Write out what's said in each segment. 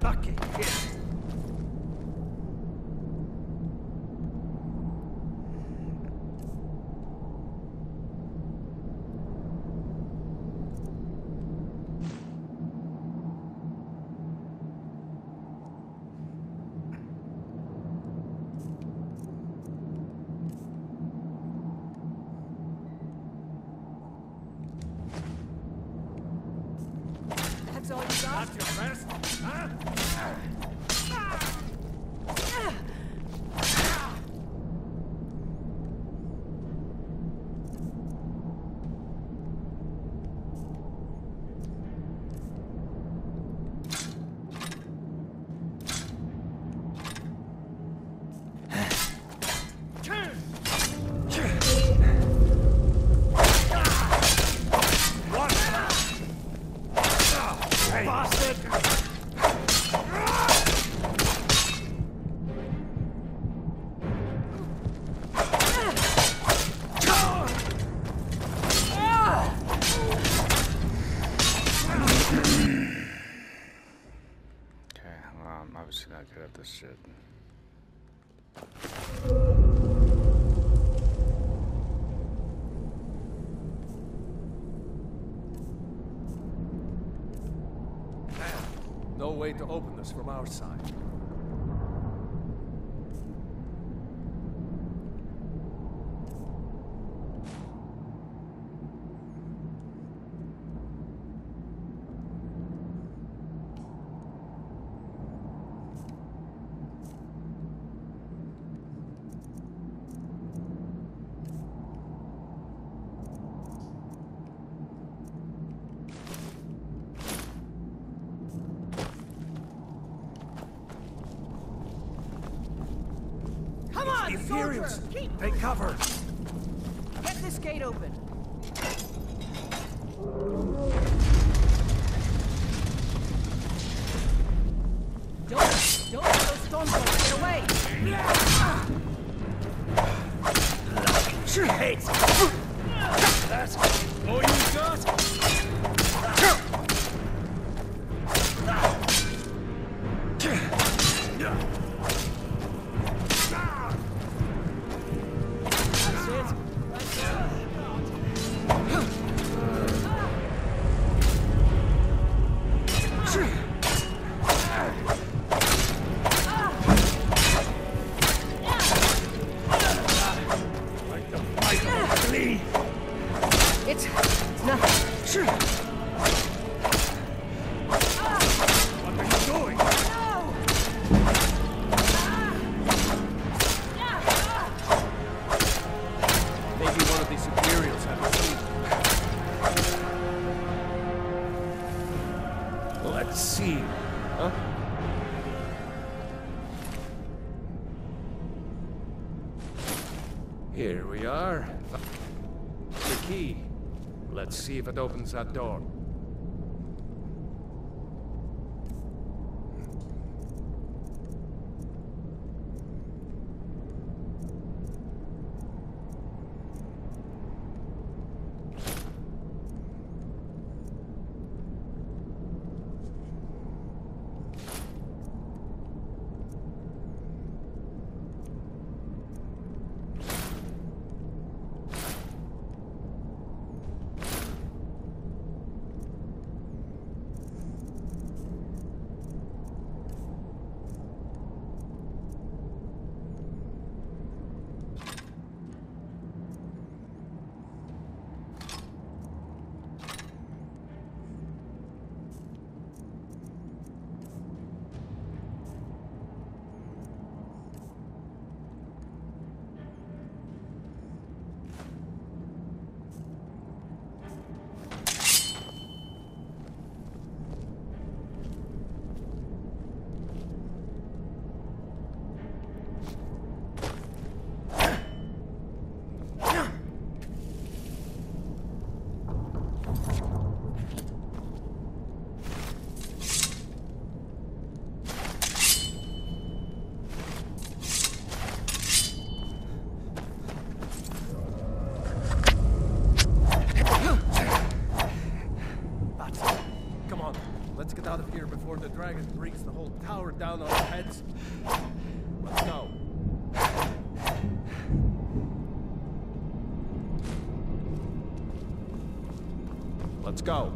Lucky hit. That's all you got? That's your best, huh? I'm obviously not good at this shit. No way to open this from our side. Come on, Imperials! soldier! Keep... Take cover! Get this gate open. Don't let those stormtroopers get away! She hates it! That's all you got? That's it. Right there. Like the fight of Lee! It's not... What are you doing? No! Maybe one of these Imperials had a lead. Let's see. Huh? Here we are. The key. Let's see if it opens that door. Come on. Let's get out of here before the dragon brings the whole tower down on our heads. Let's go. Let's go.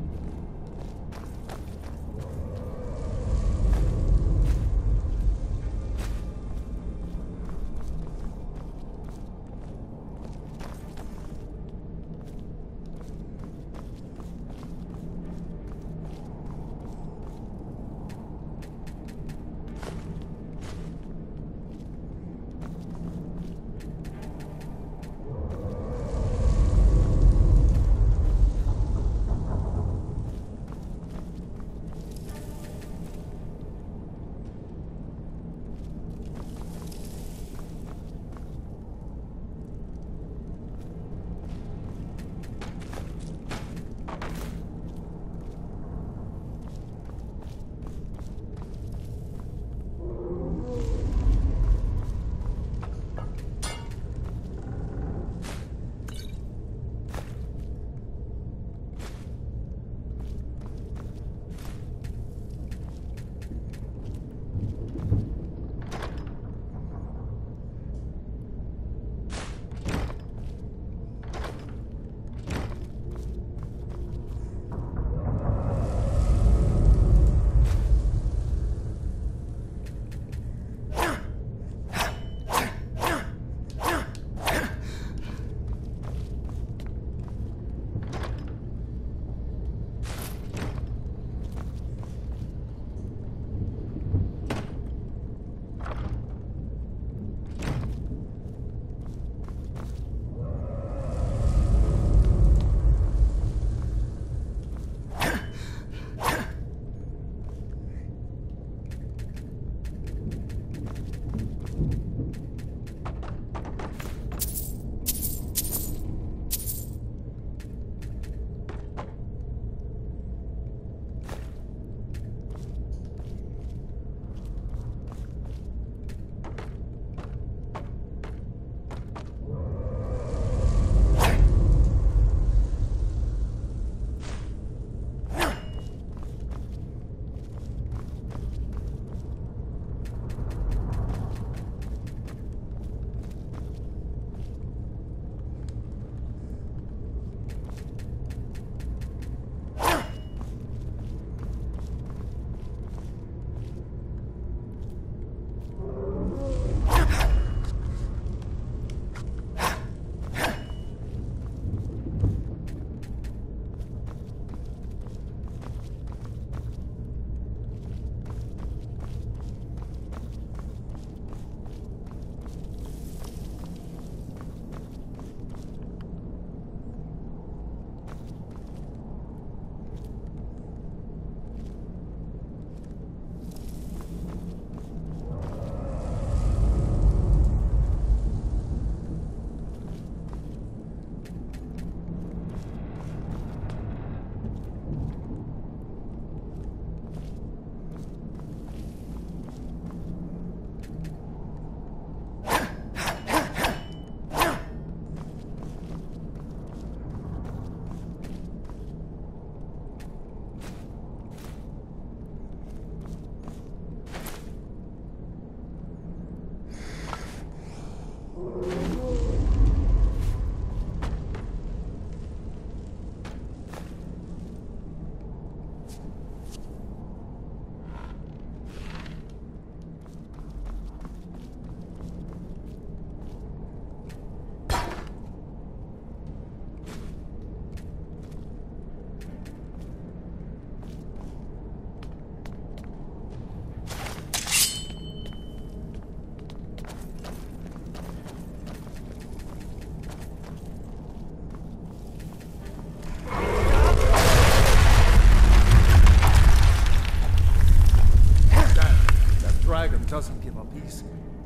Doesn't give up easy.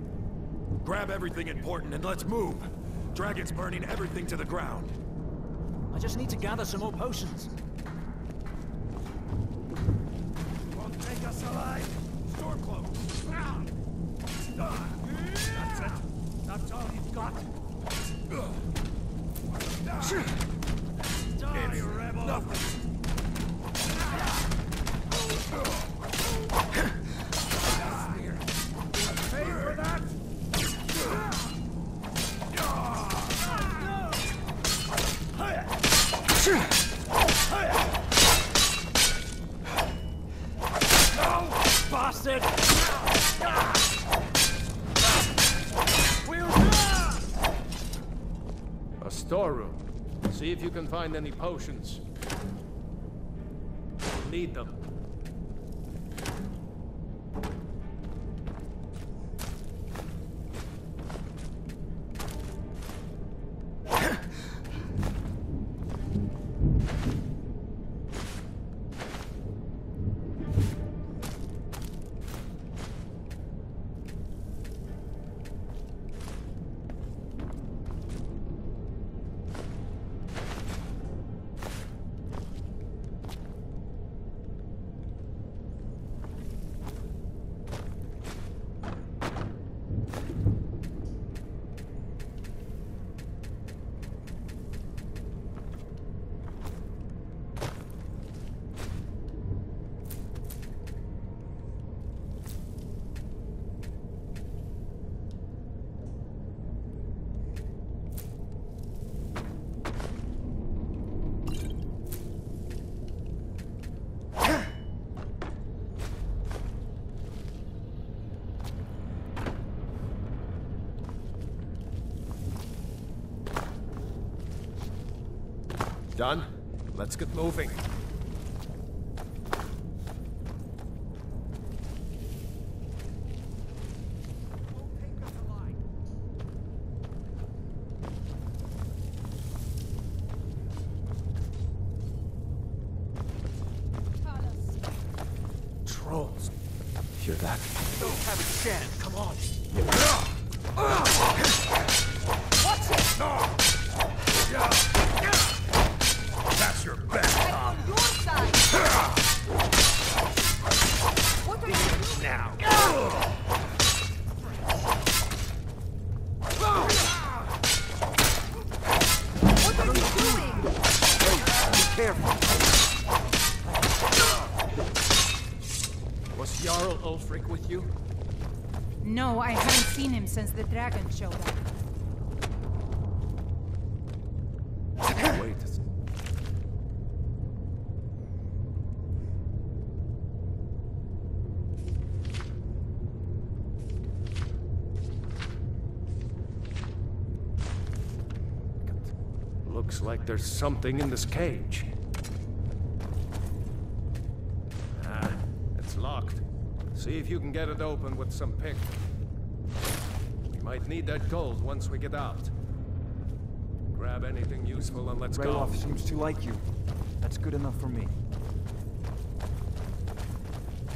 Grab everything important and let's move. Dragon's burning everything to the ground. I just need to gather some more potions. Won't take us alive. Stormcloak. That's it. That's all you've got. Die, rebel. Nothing. bastard! A storeroom. See if you can find any potions. We'll need them. Done? Let's get moving. Trolls. Hear that? Don't have a chance, come on! Watch it! That's your bet. I'm on your side! What are you doing? Now. What are you doing? Be careful! Was Jarl Ulfric with you? No, I haven't seen him since the dragon showed up. Wait. Looks like there's something in this cage. Ah, it's locked. See if you can get it open with some pick. We might need that gold once we get out. Grab anything useful and let's go. Ralof seems to like you. That's good enough for me.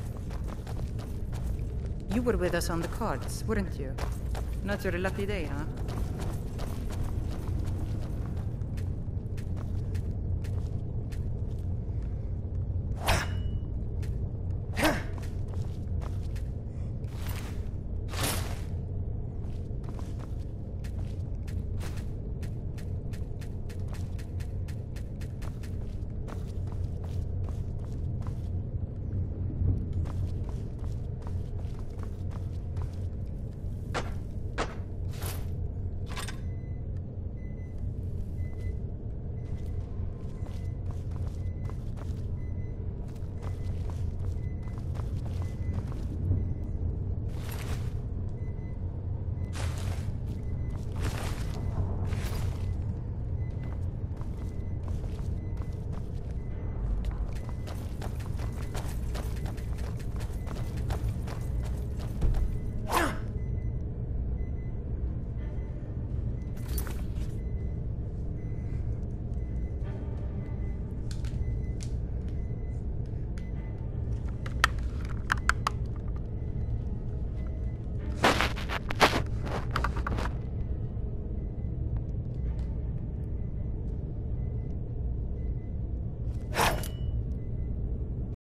You were with us on the cards, weren't you? Not your lucky day, huh?